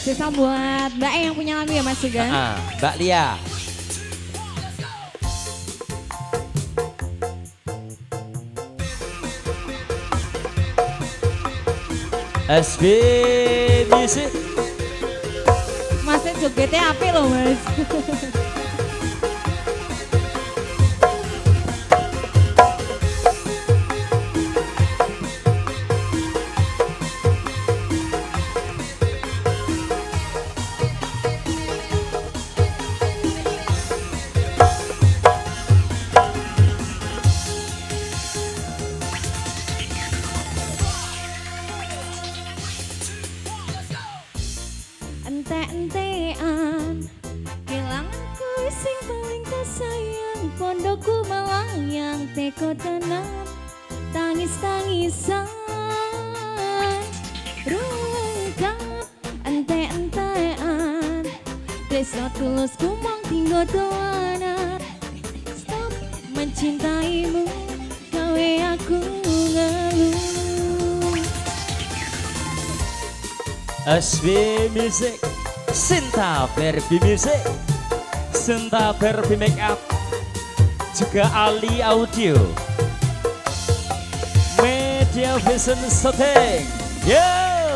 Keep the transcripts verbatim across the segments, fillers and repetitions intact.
Sisa buat Mbak E yang punya lagu ya Mas Sugan. Uh -uh. Mbak Lia. S B Music. Masnya jogetnya apik loh Mas. Ente-entean kelanganku sing paling tersayang, pondokku melayang teko tenan tangis-tangisan rungkap ente-entean tresno tulus kumong tinggo dolanan stop mencintaimu gawe aku ngeluh. S B Music, Sinta Barbie Music, Sinta Barbie Makeup, juga Ali Audio, Media Vision Setting. Yo!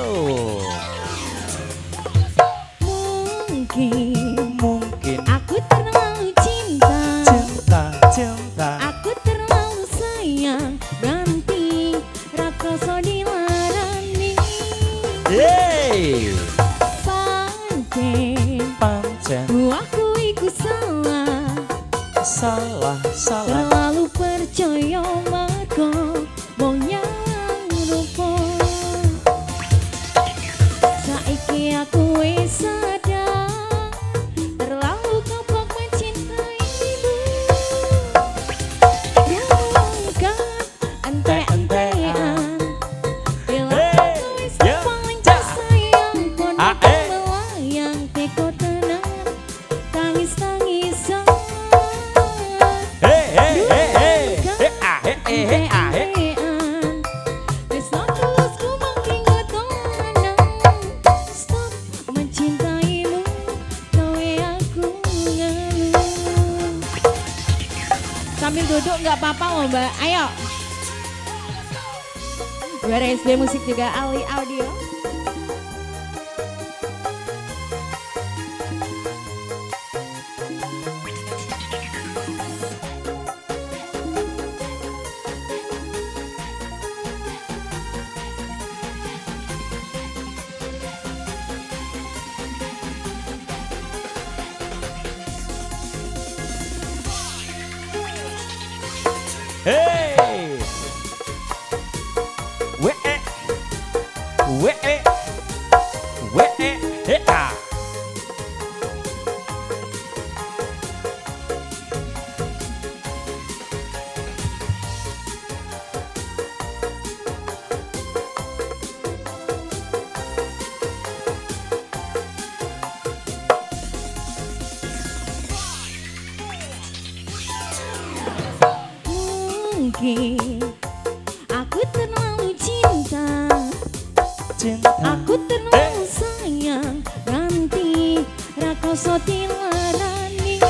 Mungkin, mungkin aku terlalu cinta, cinta, cinta. aku terlalu sayang, ganti rakoso dilarani. Yeay! Pancen, Pancen, aku iku salah, salah, salah. terlalu percaya margo wong nyawang rupa. Saiki aku wis sadar, terlalu kapok mencintaimu. Rungkat ente-entean, bila aku wis paling tersayang, pondokku melayang teko tenan tangis-tangisan. Hey, hey, hey, hey, hey, ah, hey, hey, hey, ah, hey. Tresno tulus kumong tinggo dolanan stop mencintaimu gawe aku ngeluh. Sambil duduk nggak apa-apa loh Mbak, ayo. Buat S B Musik juga Ali Audio. Hey, we eh, we eh, we eh, hey ah. Mungkin aku terlalu cinta, Cinta. aku terlalu sayang, ganti rakoso dilarani.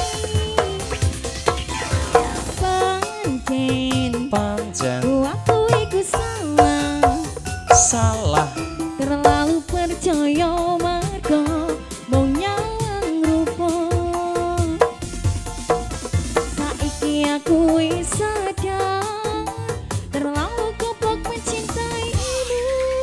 Pancen, Pancen, aku iku salah, salah. terlalu percaya margo mung nyawang rupa. Saiki aku wis sadar, terlalu kapok mencintaimu.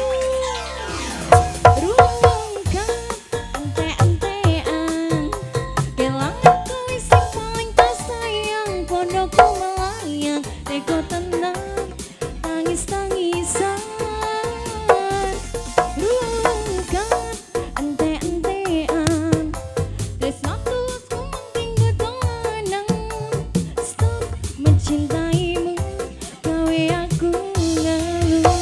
Rungkat ente-entean, kelanganku wis paling tersayang, pondokku melayang teko tenan tangis-tangisan. Rungkat ente-entean, tresno tulus kumong tinggo dolanan stop mencintaimu gawe aku ngeluh.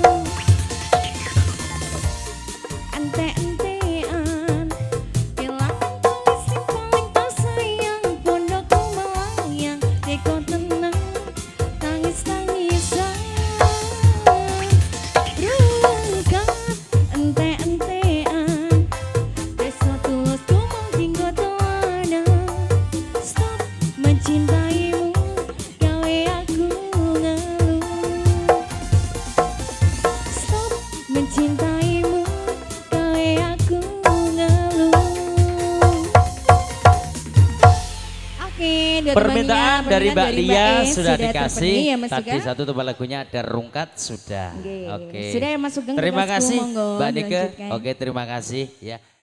Ente-entean, kelanganku wis paling tersayang, pondokku melayang teko tenan tangis-tangisan. Rungkat ente-entean, Permintaan dari Mbak dari Lia E sudah terpenuhi dikasih. ya, Mas Tadi Sugeng? satu tumpah lagunya ada rungkat sudah. Oke. Oke. Sudah ya Mas Sugeng, Terima kita kasih monggo Mbak Nike. dilanjutkan. Oke terima kasih ya.